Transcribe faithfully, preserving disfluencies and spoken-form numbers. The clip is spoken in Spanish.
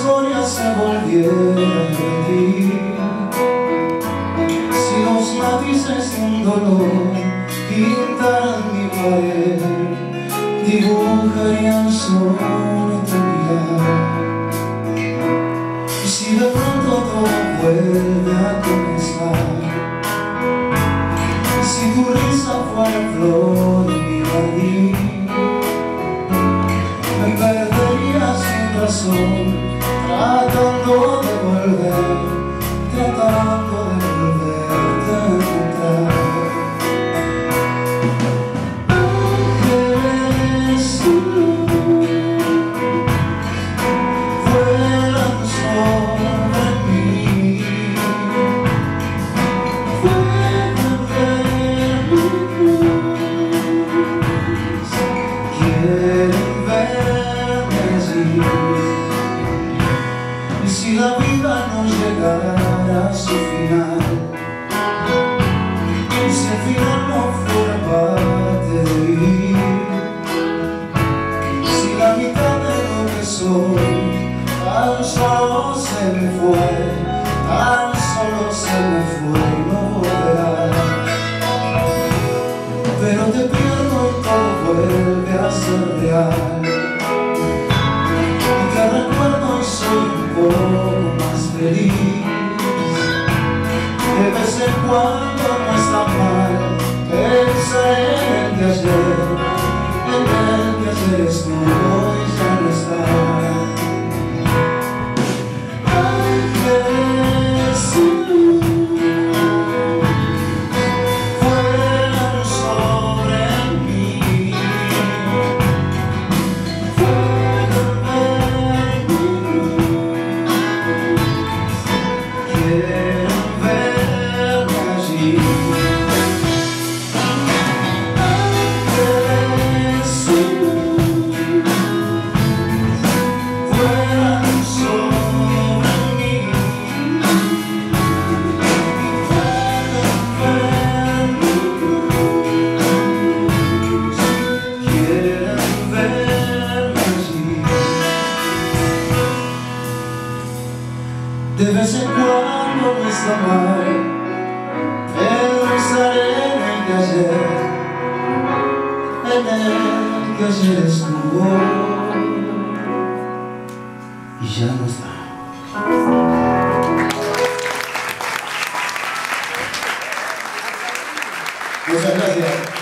historia se volviera a repetir, si los matices de un dolor pintaran mi pared, dibujarían sobre tu mirar. Y si de pronto todo vuelve a comenzar, y si tu risa fuera flor de mi jardín, me perdería sin razón, tratando de volver, tratando de volverte a encontrar. Ángeles vuelan sobre mí, pueden ver mi cruz, quieren verme allí. Y si la vida no llegara a su final, y si el final no fuera parte de vivir, si la mitad de lo que soy tan solo se me fue, tan solo se me fue y no volverá. Pero te pierdo y todo vuelve a ser real, y te recuerdo y soy un poco más feliz. De vez en cuando no está mal pensar en el que ayer, en el que ayer estuvo y ya no está. Ángeles vuelan sobre mí, pueden ver mi luz, quieren verme allí. Ángeles vuelan sobre mí, pueden ver mi luz, quieren verme allí. De vez en cuando no está mal pensar en el que ayer, en el que ayer estuvo y ya no está. Muchas gracias.